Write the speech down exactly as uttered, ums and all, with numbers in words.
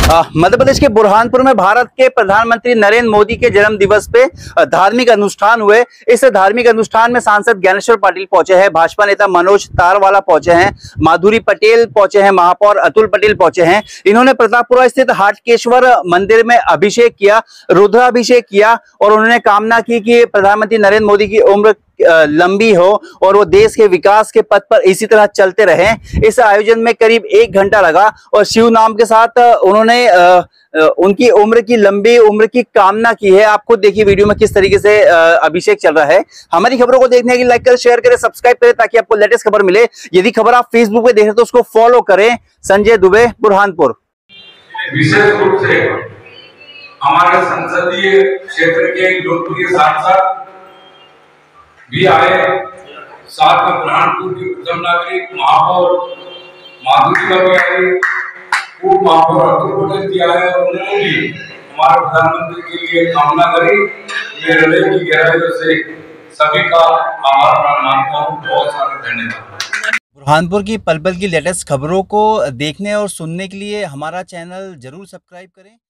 मध्य प्रदेश के बुरहानपुर में भारत के प्रधानमंत्री नरेंद्र मोदी के जन्म दिवस पे धार्मिक अनुष्ठान हुए। इस धार्मिक अनुष्ठान में सांसद ज्ञानेश्वर पाटिल पहुंचे हैं, भाजपा नेता मनोज तारवाला पहुंचे हैं, माधुरी पटेल पहुंचे हैं, महापौर अतुल पटेल पहुंचे हैं। इन्होंने प्रतापपुरा स्थित हाटकेश्वर मंदिर में अभिषेक किया, रुद्राभिषेक किया और उन्होंने कामना की कि प्रधानमंत्री नरेंद्र मोदी की उम्र लंबी हो और वो देश के विकास के पथ पर इसी तरह चलते रहें। इस आयोजन में करीब एक घंटा लगा और शिव नाम के साथ उन्होंने उनकी उम्र की लंबी उम्र की कामना की है। आप खुद देखिए वीडियो में किस तरीके से अभिषेक चल रहा है। हमारी खबरों को देखने के लिए लाइक करें, शेयर करें, सब्सक्राइब करें ताकि आपको लेटेस्ट खबर मिले। यदि खबर आप फेसबुक पे देख रहे हैं तो उसको फॉलो करें। संजय दुबे, बुरहानपुर। विशेष रूप से हमारे संसदीय क्षेत्र के लोकप्रिय सांसद भी आए, साथ में बुरहानपुर की प्रथम नागरिक महापौर माधुरी का भी आए, उप महापौर अतुल पटेल भी आए और उन्होंने भी हमारे प्रधानमंत्री के लिए कामना करी। मेरे हृदय की गहराइयों से सभी का आभार मानता हूँ। बहुत सारे धन्यवाद। बुरहानपुर की पल पल की लेटेस्ट खबरों को देखने और सुनने के लिए हमारा चैनल जरूर सब्सक्राइब करें।